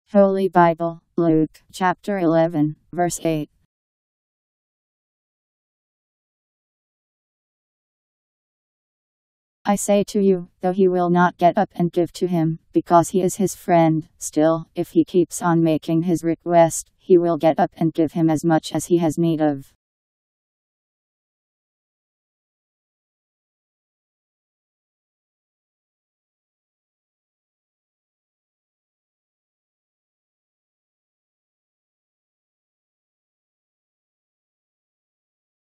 Holy Bible, Luke, chapter 11, verse 8. I say to you, though he will not get up and give to him, because he is his friend, still, if he keeps on making his request, he will get up and give him as much as he has need of.